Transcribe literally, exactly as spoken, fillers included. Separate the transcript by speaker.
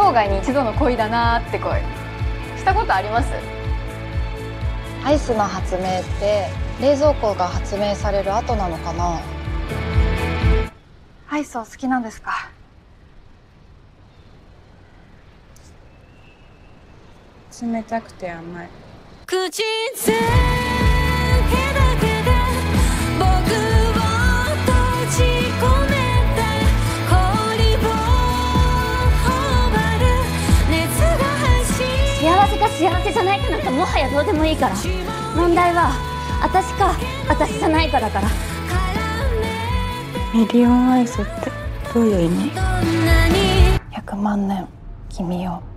Speaker 1: 生涯に一度の恋だなーって恋したことあります？
Speaker 2: アイスの発明って冷蔵庫が発明される後なのかな。アイスお好きなんですか？
Speaker 3: 冷たくて甘い。
Speaker 4: 口づけだけで僕を閉じ込めた氷を頬張る熱が走る。
Speaker 5: 幸せか幸せじゃないかなんかもはやどうでもいいから、問題は私か私じゃないかだから。
Speaker 3: ミリオンアイスってどういう意味？
Speaker 2: ひゃくまんねん君よ。